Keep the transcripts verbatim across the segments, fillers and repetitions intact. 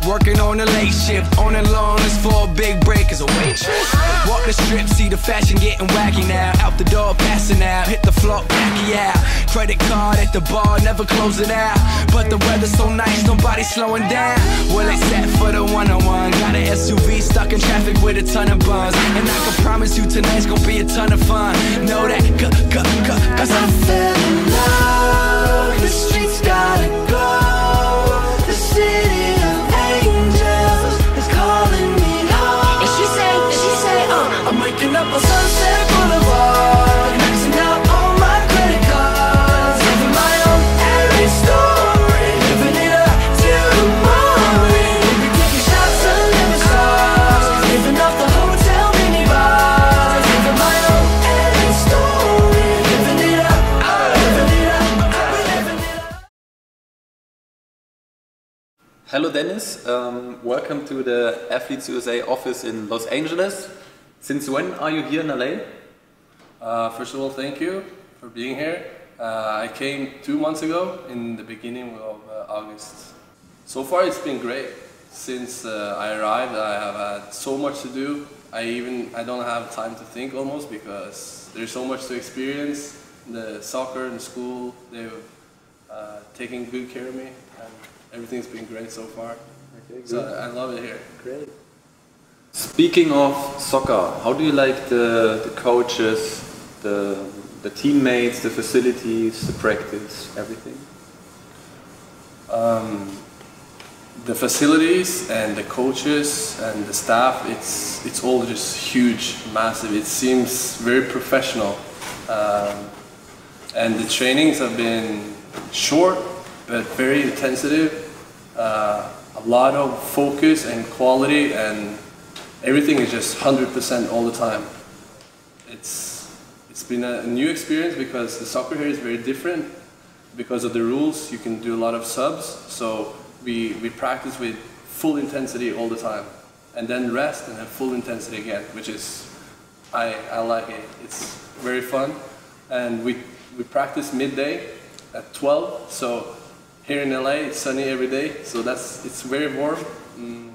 Working on a late shift, on and long as for a big break as a waitress. Walk the strip, see the fashion getting wacky now. Out the door, passing out, hit the floor, backy out. Credit card at the bar, never close it out. But the weather's so nice, nobody's slowing down. Well, they set for the one-on-one. Got an S U V stuck in traffic with a ton of buns. And I can promise you tonight's gonna be a ton of fun. Know that, c c c cause I fell in love. The streets gotta go. The city of angels is calling me home. And she say, and she say, uh I'm waking up on Sunset Boulevard, maxing out all my credit cards, living my own every story, living it up till the morning. Maybe taking shots of living stars, living off the hotel mini bars, living my own every story, living it up, living it up, living it up. Hello Dennis, um, welcome to the Athletes U S A office in Los Angeles. Since when are you here in L A? Uh, first of all, thank you for being here. Uh, I came two months ago in the beginning of uh, August. So far it's been great. Since uh, I arrived I have had so much to do. I even I don't have time to think almost because there's so much to experience. The soccer and school, they've uh, taken good care of me and everything's been great so far. Okay, so I, I love it here. Great. Speaking of soccer, how do you like the, the coaches, the, the teammates, the facilities, the practice, everything? Um, the facilities and the coaches and the staff, it's, it's all just huge, massive. It seems very professional. Um, and the trainings have been short, but very intensive. Uh, a lot of focus and quality, and everything is just one hundred percent all the time. It's, it's been a new experience because the soccer here is very different. Because of the rules, you can do a lot of subs, so we, we practice with full intensity all the time. And then rest and have full intensity again, which is, I, I like it. It's very fun. And we, we practice midday at twelve, so here in L A it's sunny every day, so that's, it's very warm. Mm,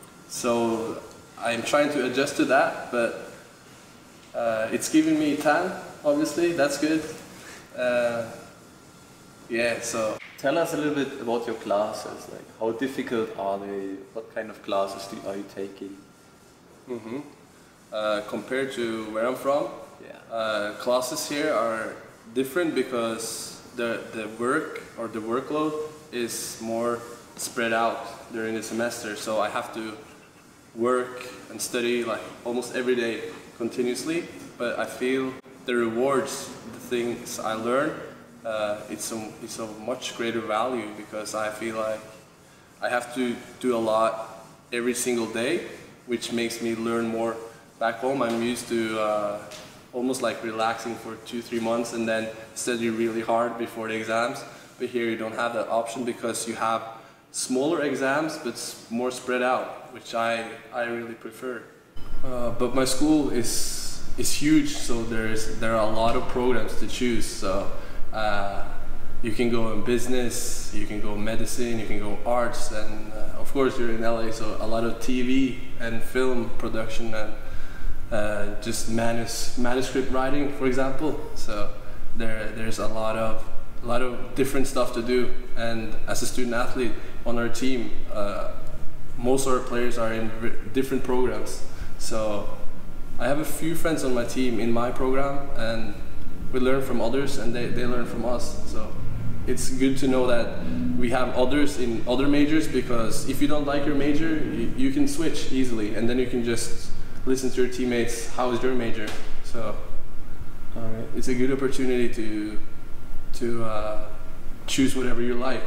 so I'm trying to adjust to that, but uh, it's giving me tan, obviously, that's good. Uh, yeah, so. Tell us a little bit about your classes, like how difficult are they, what kind of classes do, are you taking? Mm-hmm. uh, compared to where I'm from, yeah. uh, classes here are different because the, the work or the workload is more spread out during the semester, so I have to work and study like almost every day continuously, but I feel the rewards, the things I learn, uh, it's, a, it's a much greater value because I feel like I have to do a lot every single day, which makes me learn more. Back home I'm used to uh, almost like relaxing for two, three months and then study really hard before the exams, but here you don't have that option because you have smaller exams but more spread out, which I, I really prefer. Uh, but my school is, is huge, so there's, there are a lot of programs to choose. So uh, you can go in business, you can go medicine, you can go arts, and uh, of course you're in L A, so a lot of T V and film production and uh, just manus manuscript writing, for example. So there, there's a lot of a lot of different stuff to do, and as a student athlete on our team, uh, most of our players are in different programs. So I have a few friends on my team in my program, and we learn from others and they, they learn from us. So it's good to know that we have others in other majors, because if you don't like your major, you, you can switch easily, and then you can just listen to your teammates, how is your major? So uh, it's a good opportunity to to uh, choose whatever you like.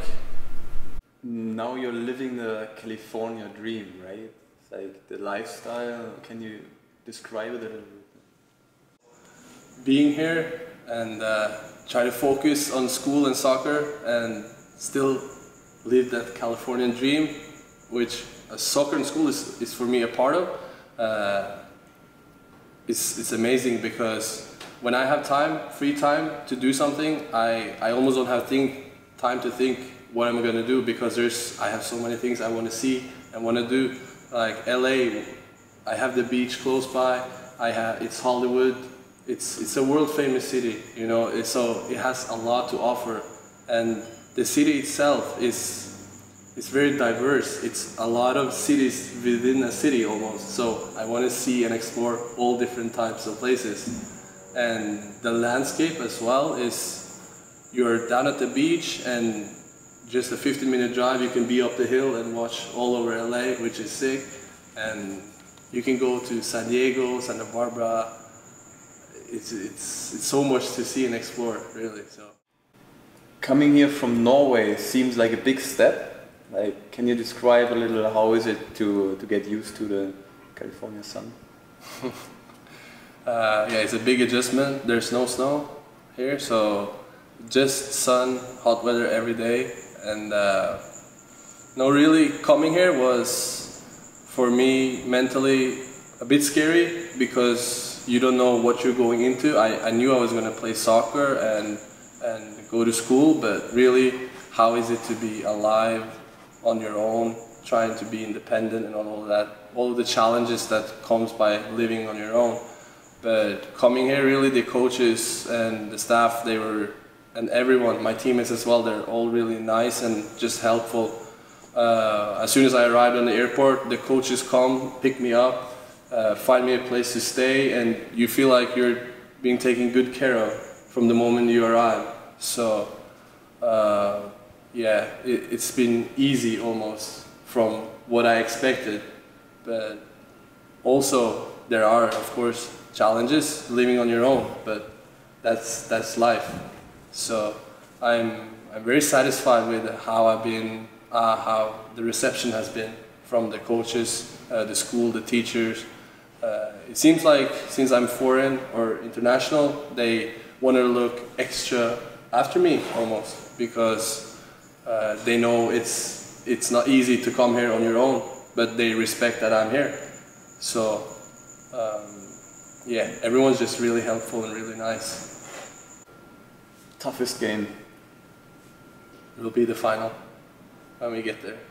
Now you're living the California dream, right? It's like the lifestyle. Can you describe it a little bit? Being here and uh, try to focus on school and soccer and still live that Californian dream, which uh, soccer and school is, is for me a part of. Uh, it's, it's amazing because when I have time, free time to do something, I, I almost don't have think, time to think what I'm going to do, because there's, I have so many things I want to see I want to do like L A. I have the beach close by. I have it's Hollywood. It's it's a world famous city, you know. It's, so it has a lot to offer, and the city itself is it's very diverse. It's a lot of cities within a city almost. So I want to see and explore all different types of places, and the landscape as well is. You're down at the beach and just a fifteen minute drive you can be up the hill and watch all over L A, which is sick. And you can go to San Diego, Santa Barbara. It's, it's, it's so much to see and explore, really. So, coming here from Norway seems like a big step. Like, can you describe a little how is it to, to get used to the California sun? uh, yeah, it's a big adjustment. There's no snow here, so just sun, hot weather every day, and uh, no, really coming here was for me mentally a bit scary because you don't know what you're going into. I, I knew I was going to play soccer and and go to school, but really, how is it to be alive on your own, trying to be independent and all of that, all of the challenges that comes by living on your own. But coming here, really, the coaches and the staff, they were. And everyone, my teammates as well, they're all really nice and just helpful. Uh, as soon as I arrived on the airport, the coaches come, pick me up, uh, find me a place to stay, and you feel like you're being taken good care of from the moment you arrive. So, uh, yeah, it, it's been easy almost from what I expected. But also, there are, of course, challenges living on your own, but that's, that's life. So I'm, I'm very satisfied with how I've been, uh, how the reception has been from the coaches, uh, the school, the teachers. Uh, it seems like since I'm foreign or international, they want to look extra after me almost because uh, they know it's, it's not easy to come here on your own, but they respect that I'm here. So um, yeah, everyone's just really helpful and really nice. Toughest game? It will be the final when we get there.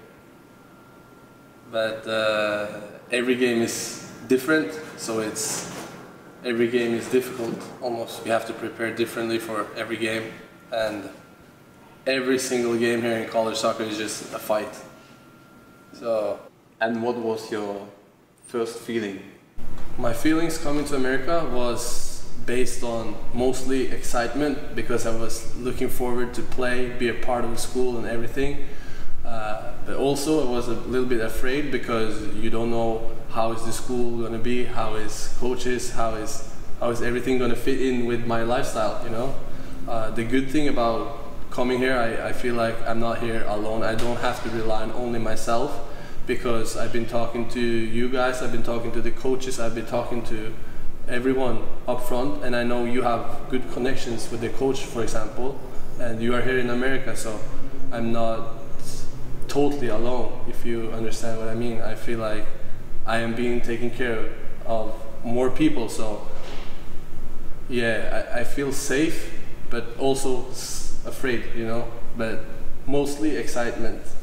But uh, every game is different, so it's every game is difficult almost. You have to prepare differently for every game, and every single game here in college soccer is just a fight. So. And what was your first feeling? My feelings coming to America was based on mostly excitement because I was looking forward to play, be a part of the school and everything. Uh, but also I was a little bit afraid because you don't know how is the school going to be, how is coaches, how is how is everything going to fit in with my lifestyle, you know. Uh, the good thing about coming here, I, I feel like I'm not here alone. I don't have to rely on only myself because I've been talking to you guys, I've been talking to the coaches, I've been talking to everyone up front, and I know you have good connections with the coach, for example, and you are here in America, so I'm not totally alone, if you understand what I mean. I feel like I am being taken care of more people, so yeah, I, I feel safe, but also afraid, you know, but mostly excitement.